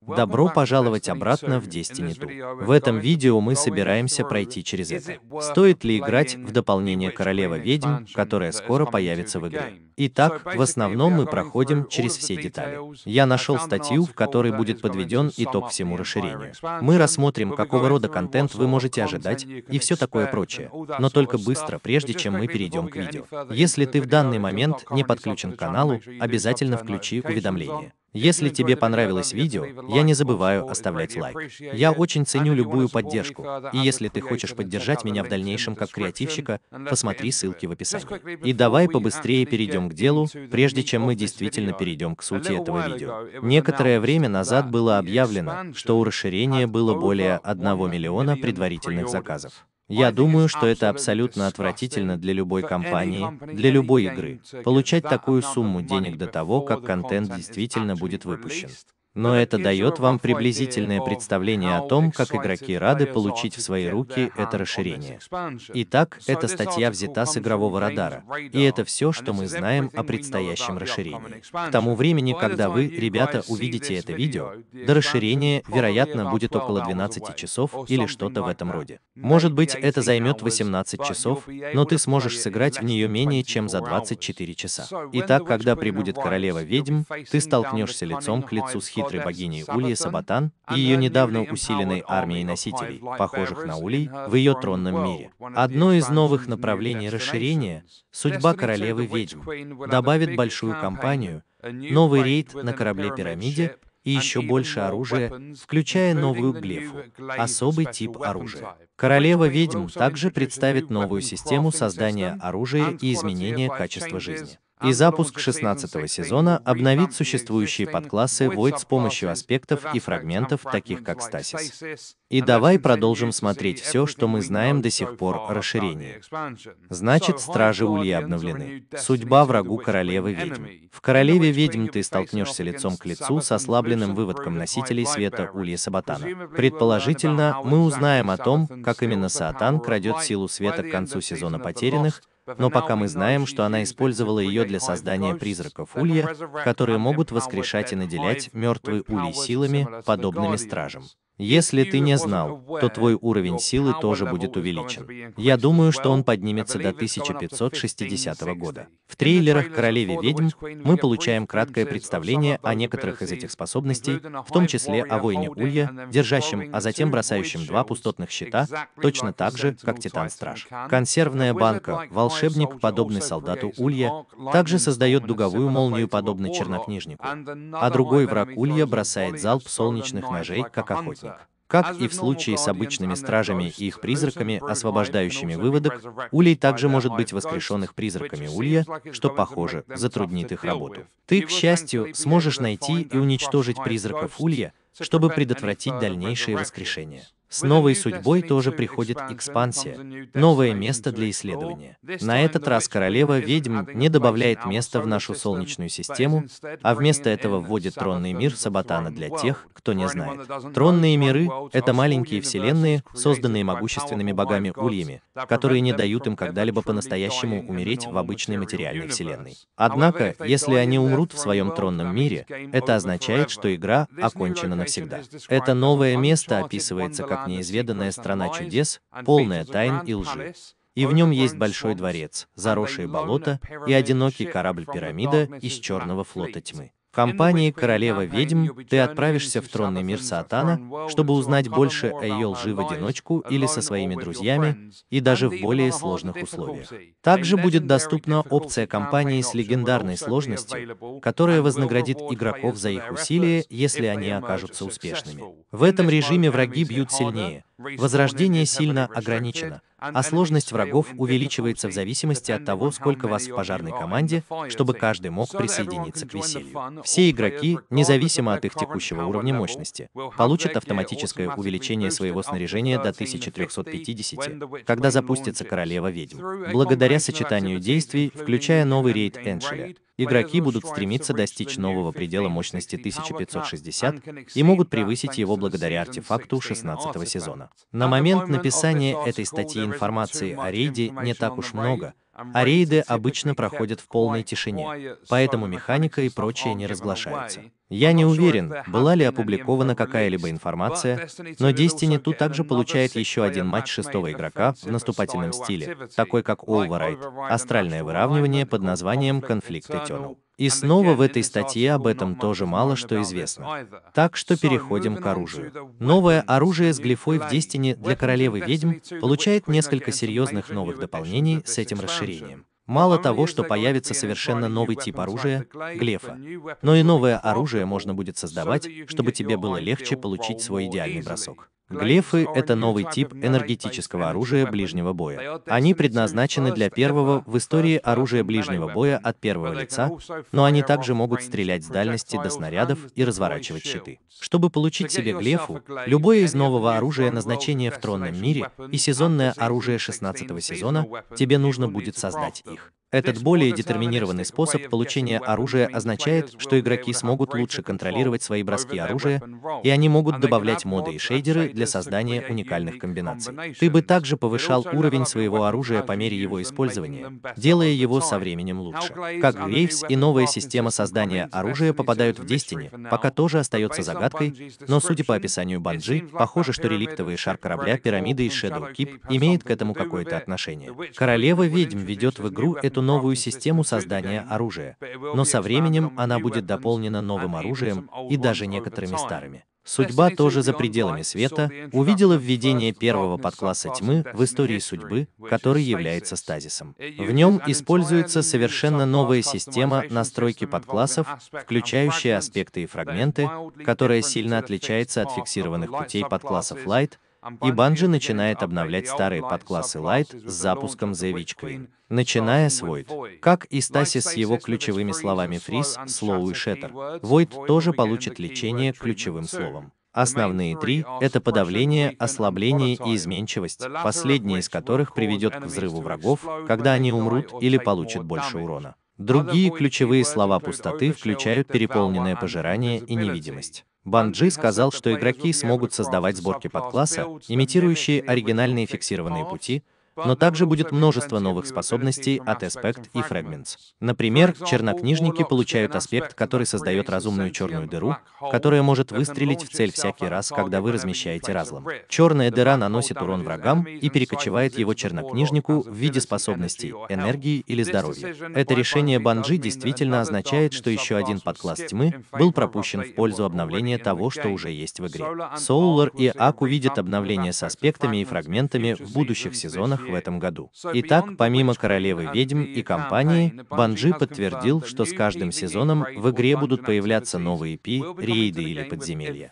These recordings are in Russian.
Добро пожаловать обратно в Destiny 2. В этом видео мы собираемся пройти через это. Стоит ли играть в дополнение Королева Ведьм, которое скоро появится в игре? Итак, в основном мы проходим через все детали. Я нашел статью, в которой будет подведен итог всему расширению. Мы рассмотрим, какого рода контент вы можете ожидать и все такое прочее. Но только быстро, прежде чем мы перейдем к видео. Если ты в данный момент не подключен к каналу, обязательно включи уведомления. Если тебе понравилось видео, я не забываю оставлять лайк. Я очень ценю любую поддержку, и если ты хочешь поддержать меня в дальнейшем как креативщика, посмотри ссылки в описании. И давай побыстрее перейдем к делу, прежде чем мы действительно перейдем к сути этого видео. Некоторое время назад было объявлено, что у расширения было более 1 миллиона предварительных заказов. Я думаю, что это абсолютно отвратительно для любой компании, для любой игры, получать такую сумму денег до того, как контент действительно будет выпущен. Но это дает вам приблизительное представление о том, как игроки рады получить в свои руки это расширение. Итак, эта статья взята с игрового радара, и это все, что мы знаем о предстоящем расширении. К тому времени, когда вы, ребята, увидите это видео, до расширения, вероятно, будет около 12 часов или что-то в этом роде. Может быть, это займет 18 часов, но ты сможешь сыграть в нее менее чем за 24 часа. Итак, когда прибудет Королева Ведьм, ты столкнешься лицом к лицу с хитрой богиней Ульей Сабатан и ее недавно усиленной армией носителей, похожих на Улей, в ее тронном мире. Одно из новых направлений расширения — судьба Королевы Ведьм — добавит большую кампанию, новый рейд на корабле-пирамиде и еще больше оружия, включая новую глефу, особый тип оружия. Королева Ведьм также представит новую систему создания оружия и изменения качества жизни. И запуск 16-го сезона обновит существующие подклассы Void с помощью аспектов и фрагментов, таких как Стасис. И давай продолжим смотреть все, что мы знаем до сих пор о расширении. Значит, Стражи Ульи обновлены. Судьба врагу Королевы Ведьм. В Королеве Ведьм ты столкнешься лицом к лицу с ослабленным выводком носителей света Ульи Сабатана. Предположительно, мы узнаем о том, как именно Саатан крадет силу света к концу сезона Потерянных, но пока мы знаем, что она использовала ее для создания призраков Улья, которые могут воскрешать и наделять мертвые Ульи силами, подобными стражам. Если ты не знал, то твой уровень силы тоже будет увеличен. Я думаю, что он поднимется до 1560 года. В трейлерах «Королеве Ведьм» мы получаем краткое представление о некоторых из этих способностей, в том числе о воине Улья, держащем, а затем бросающем 2 пустотных щита, точно так же, как Титан-страж. Консервная банка, волшебник, подобный солдату Улья, также создает дуговую молнию, подобно чернокнижнику, а другой враг Улья бросает залп солнечных ножей, как охотник. Как и в случае с обычными стражами и их призраками, освобождающими выводок, Улей также может быть воскрешен их призраками Улья, что, похоже, затруднит их работу. Ты, к счастью, сможешь найти и уничтожить призраков Улья, чтобы предотвратить дальнейшее воскрешение. С новой судьбой тоже приходит экспансия, новое место для исследования. На этот раз Королева Ведьм не добавляет места в нашу Солнечную систему, а вместо этого вводит тронный мир Сабатана для тех, кто не знает. Тронные миры — это маленькие вселенные, созданные могущественными богами Ульями, которые не дают им когда-либо по-настоящему умереть в обычной материальной вселенной. Однако, если они умрут в своем тронном мире, это означает, что игра окончена навсегда. Это новое место описывается как неизведанная страна чудес, полная тайн и лжи. И в нем есть большой дворец, заросшие болота и одинокий корабль-пирамида из Черного флота тьмы. В кампании «Королева Ведьм» ты отправишься в тронный мир Саатана, чтобы узнать больше о ее лжи в одиночку или со своими друзьями, и даже в более сложных условиях. Также будет доступна опция кампании с легендарной сложностью, которая вознаградит игроков за их усилия, если они окажутся успешными. В этом режиме враги бьют сильнее, возрождение сильно ограничено, а сложность врагов увеличивается в зависимости от того, сколько вас в пожарной команде, чтобы каждый мог присоединиться к веселью. Все игроки, независимо от их текущего уровня мощности, получат автоматическое увеличение своего снаряжения до 1350, когда запустится Королева Ведьм. Благодаря сочетанию действий, включая новый рейд Эншеля, игроки будут стремиться достичь нового предела мощности 1560 и могут превысить его благодаря артефакту 16-го сезона. На момент написания этой статьи информации о рейде не так уж много, а рейды обычно проходят в полной тишине, поэтому механика и прочее не разглашаются. Я не уверен, была ли опубликована какая-либо информация, но Destiny 2 также получает еще один матч шестого игрока в наступательном стиле, такой как Override, астральное выравнивание под названием Conflict Eternal. И снова в этой статье об этом тоже мало что известно. Так что переходим к оружию. Новое оружие с глифой в Destiny для королевы ведьм получает несколько серьезных новых дополнений с этим расширением. Мало того, что появится совершенно новый тип оружия — глефа, но и новое оружие можно будет создавать, чтобы тебе было легче получить свой идеальный бросок. Глефы — это новый тип энергетического оружия ближнего боя. Они предназначены для первого в истории оружия ближнего боя от первого лица, но они также могут стрелять с дальности до снарядов и разворачивать щиты. Чтобы получить себе глефу, любое из нового оружия назначения в тронном мире и сезонное оружие 16-го сезона, тебе нужно будет создать их. Этот более детерминированный способ получения оружия означает, что игроки смогут лучше контролировать свои броски оружия, и они могут добавлять моды и шейдеры для создания уникальных комбинаций. Ты бы также повышал уровень своего оружия по мере его использования, делая его со временем лучше. Как Graves и новая система создания оружия попадают в Destiny, пока тоже остается загадкой, но судя по описанию Bungie, похоже, что реликтовый шар корабля пирамиды из Shadow Keep имеет к этому какое-то отношение. Королева ведьм ведет в игру эту новую систему создания оружия, но со временем она будет дополнена новым оружием и даже некоторыми старыми. Судьба тоже за пределами света увидела введение первого подкласса тьмы в истории судьбы, который является стазисом. В нем используется совершенно новая система настройки подклассов, включающая аспекты и фрагменты, которая сильно отличается от фиксированных путей подклассов Light, и Bungie начинает обновлять старые подклассы Light с запуском The Witch Queen, начиная с Void. Как и Stasis с его ключевыми словами Freeze, Slow и Shatter, Void тоже получит лечение ключевым словом. Основные три — это подавление, ослабление и изменчивость, последняя из которых приведет к взрыву врагов, когда они умрут или получат больше урона. Другие ключевые слова пустоты включают переполненное пожирание и невидимость. Bungie сказал, что игроки смогут создавать сборки подкласса, имитирующие оригинальные фиксированные пути, но также будет множество новых способностей от Aspect и Fragments. Например, чернокнижники получают аспект, который создает разумную черную дыру, которая может выстрелить в цель всякий раз, когда вы размещаете разлом. Черная дыра наносит урон врагам и перекочевает его чернокнижнику в виде способностей, энергии или здоровья. Это решение Bungie действительно означает, что еще один подкласс тьмы был пропущен в пользу обновления того, что уже есть в игре. Solar и Ak увидят обновление с аспектами и фрагментами в будущих сезонах в этом году. Итак, помимо королевы ведьм и компании, Bungie подтвердил, что с каждым сезоном в игре будут появляться новые EP, рейды или подземелья.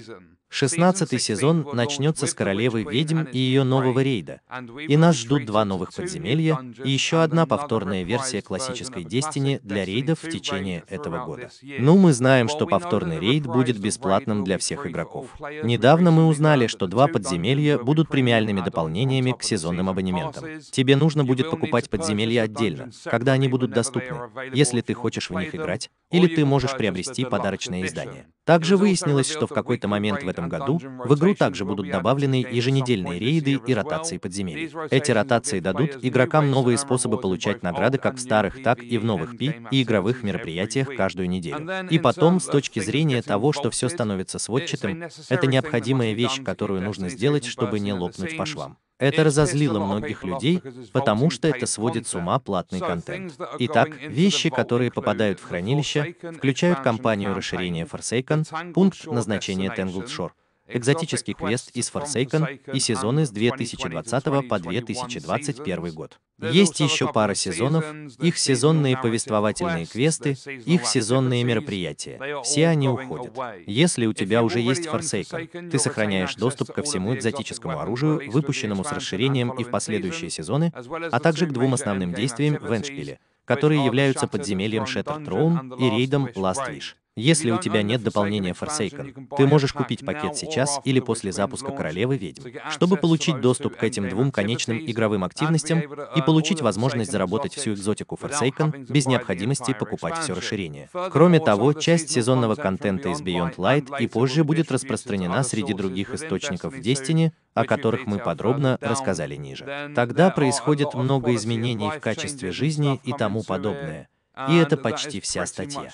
16-й сезон начнется с королевы ведьм и ее нового рейда, и нас ждут два новых подземелья и еще одна повторная версия классической Destiny для рейдов в течение этого года. Ну, мы знаем, что повторный рейд будет бесплатным для всех игроков. Недавно мы узнали, что два подземелья будут премиальными дополнениями к сезонным абонементам. Тебе нужно будет покупать подземелья отдельно, когда они будут доступны, если ты хочешь в них играть, или ты можешь приобрести подарочное издание. Также выяснилось, что в какой-то момент в этом году в игру также будут добавлены еженедельные рейды и ротации подземелий. Эти ротации дадут игрокам новые способы получать награды как в старых, так и в новых пи и игровых мероприятиях каждую неделю. И потом, с точки зрения того, что все становится сводчатым, это необходимая вещь, которую нужно сделать, чтобы не лопнуть по швам. Это разозлило многих людей, потому что это сводит с ума платный контент. Итак, вещи, которые попадают в хранилище, включают кампанию расширения Forsaken, пункт назначения Tangled Shore, экзотический квест из Forsaken и сезоны с 2020 по 2021 год. Есть еще пара сезонов, их сезонные повествовательные квесты, их сезонные мероприятия. Все они уходят. Если у тебя уже есть Forsaken, ты сохраняешь доступ ко всему экзотическому оружию, выпущенному с расширением и в последующие сезоны, а также к двум основным действиям в Эндшпиле, которые являются подземельем Shattered Throne и рейдом Last Wish. Если у тебя нет дополнения Forsaken, ты можешь купить пакет сейчас или после запуска Королевы Ведьм, чтобы получить доступ к этим двум конечным игровым активностям и получить возможность заработать всю экзотику Forsaken без необходимости покупать все расширение. Кроме того, часть сезонного контента из Beyond Light и позже будет распространена среди других источников в Destiny, о которых мы подробно рассказали ниже. Тогда происходит много изменений в качестве жизни и тому подобное. И это почти вся статья.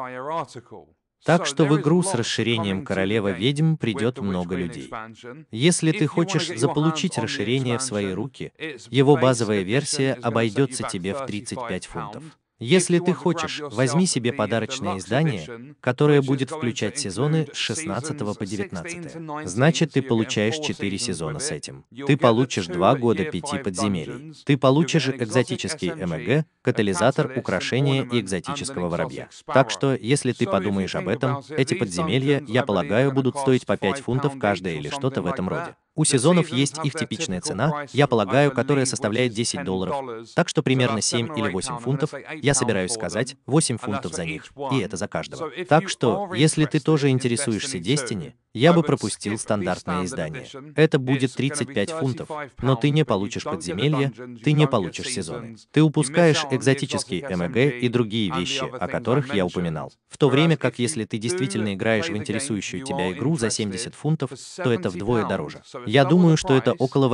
Так что в игру с расширением Королева Ведьм придет много людей. Если ты хочешь заполучить расширение в свои руки, его базовая версия обойдется тебе в 35 фунтов. Если ты хочешь, возьми себе подарочное издание, которое будет включать сезоны с 16 по 19. Значит, ты получаешь 4 сезона с этим. Ты получишь 2 года 5 подземелий. Ты получишь экзотический МЭГ, катализатор, украшения и экзотического воробья. Так что, если ты подумаешь об этом, эти подземелья, я полагаю, будут стоить по 5 фунтов каждое или что-то в этом роде. У сезонов есть их типичная цена, я полагаю, которая составляет $10, так что примерно 7 или 8 фунтов, я собираюсь сказать, 8 фунтов за них, и это за каждого. Так что, если ты тоже интересуешься Destiny, я бы пропустил стандартное издание. Это будет 35 фунтов, но ты не получишь подземелья, ты не получишь сезоны. Ты упускаешь экзотический МЭГ и другие вещи, о которых я упоминал. В то время как если ты действительно играешь в интересующую тебя игру за 70 фунтов, то это вдвое дороже. Я думаю, что это около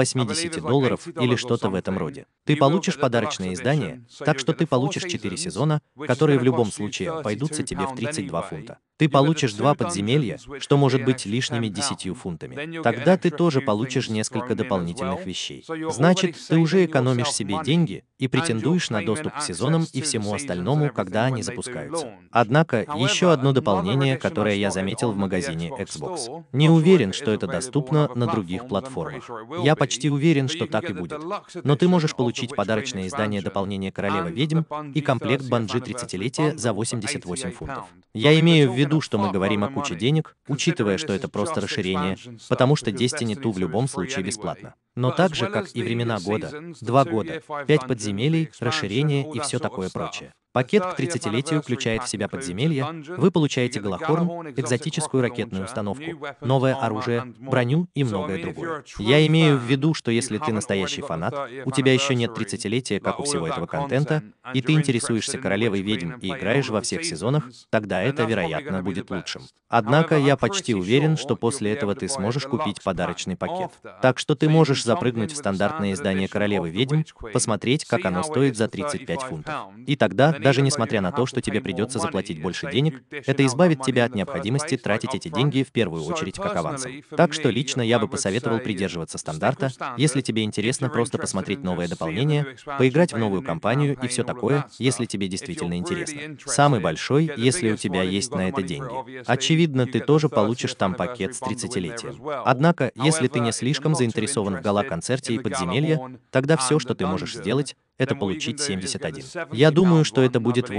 $80 или что-то в этом роде. Ты получишь подарочное издание, так что ты получишь 4 сезона, которые в любом случае обойдутся тебе в 32 фунта. Ты получишь 2 подземелья, что может быть лишними 10 фунтами. Тогда ты тоже получишь несколько дополнительных вещей. Значит, ты уже экономишь себе деньги и претендуешь на доступ к сезонам и всему остальному, когда они запускаются. Однако, еще одно дополнение, которое я заметил в магазине Xbox. Не уверен, что это доступно на других платформах. Я почти уверен, что так и будет. Но ты можешь получить подарочное издание дополнения Королева Ведьм и комплект Bungie 30-летия за 88 фунтов. Я имею в виду, что мы говорим о куче денег, учитывая, что это просто расширение, потому что Destiny 2 в любом случае бесплатно. Но так же, как и времена года, 2 года, 5 подземелий, расширение и все такое прочее. Пакет к 30-летию включает в себя подземелья, вы получаете Голохорн, экзотическую ракетную установку, новое оружие, броню и многое другое. Я имею в виду, что если ты настоящий фанат, у тебя еще нет 30-летия, как у всего этого контента, и ты интересуешься Королевой Ведьм и играешь во всех сезонах, тогда это, вероятно, будет лучшим. Однако я почти уверен, что после этого ты сможешь купить подарочный пакет. Так что ты можешь запрыгнуть в стандартное издание Королевы Ведьм, посмотреть, как оно стоит за 35 фунтов. И тогда, даже несмотря на то, что тебе придется заплатить больше денег, это избавит тебя от необходимости тратить эти деньги в первую очередь как авансом. Так что лично я бы посоветовал придерживаться стандарта, если тебе интересно просто посмотреть новое дополнение, поиграть в новую кампанию и все такое, если тебе действительно интересно. Самый большой, если у тебя есть на это деньги. Очевидно, ты тоже получишь там пакет с 30-летием. Однако, если ты не слишком заинтересован в гала-концерте и подземелье, тогда все, что ты можешь сделать, это получить 71. Я думаю, что это будет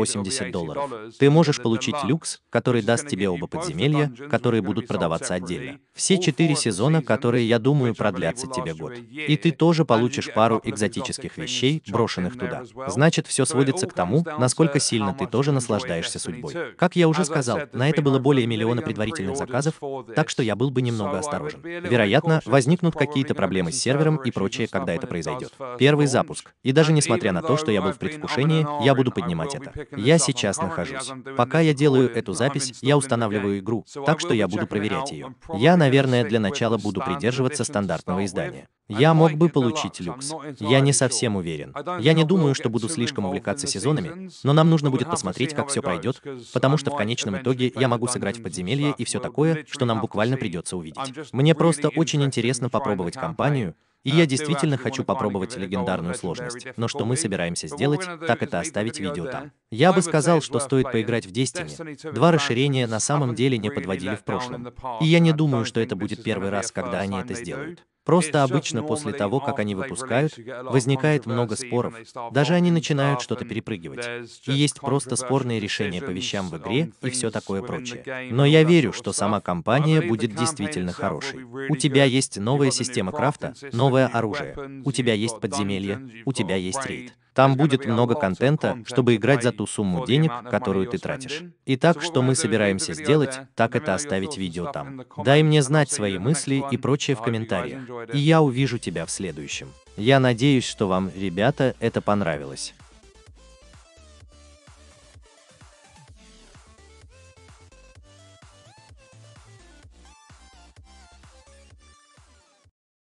$80. Ты можешь получить люкс, который даст тебе оба подземелья, которые будут продаваться отдельно. Все 4 сезона, которые, я думаю, продлятся тебе год. И ты тоже получишь пару экзотических вещей, брошенных туда. Значит, все сводится к тому, насколько сильно ты тоже наслаждаешься судьбой. Как я уже сказал, на это было более миллиона предварительных заказов, так что я был бы немного осторожен. Вероятно, возникнут какие-то проблемы с сервером и прочее, когда это произойдет. Первый запуск. И даже несмотря на то, что я был в предвкушении, я буду поднимать это. Я сейчас нахожусь. Пока я делаю эту запись, я устанавливаю игру, так что я буду проверять ее. Я, наверное, для начала буду придерживаться стандартного издания. Я мог бы получить люкс. Я не совсем уверен. Я не думаю, что буду слишком увлекаться сезонами, но нам нужно будет посмотреть, как все пройдет, потому что в конечном итоге я могу сыграть в подземелье и все такое, что нам буквально придется увидеть. Мне просто очень интересно попробовать кампанию, и я действительно хочу попробовать легендарную сложность, но что мы собираемся сделать, так это оставить видео там. Я бы сказал, что стоит поиграть в Destiny. 2 расширения на самом деле не подводили в прошлом. И я не думаю, что это будет первый раз, когда они это сделают. Просто обычно после того, как они выпускают, возникает много споров, даже они начинают что-то перепрыгивать. И есть просто спорные решения по вещам в игре и все такое прочее. Но я верю, что сама кампания будет действительно хорошей. У тебя есть новая система крафта, новое оружие, у тебя есть подземелье, у тебя есть рейд. Там будет много контента, чтобы играть за ту сумму денег, которую ты тратишь. Итак, что мы собираемся сделать, так это оставить видео там. Дай мне знать свои мысли и прочее в комментариях, и я увижу тебя в следующем. Я надеюсь, что вам, ребята, это понравилось.